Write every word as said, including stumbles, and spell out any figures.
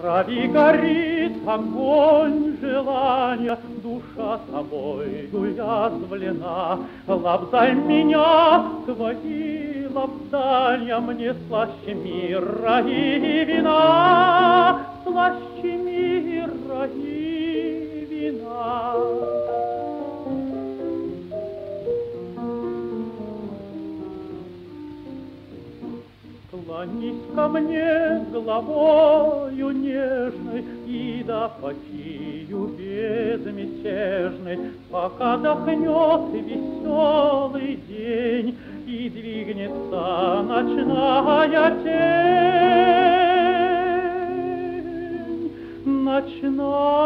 крови горит огонь желания, душа тобою язвлена. Лобзай меня, твои лобзания мне слаще мира и вина, слаще мира и вина. Клонись ко мне головою нежной и допотию безмятежной, пока дохнет веселый день и двигнется ночная тень, ночная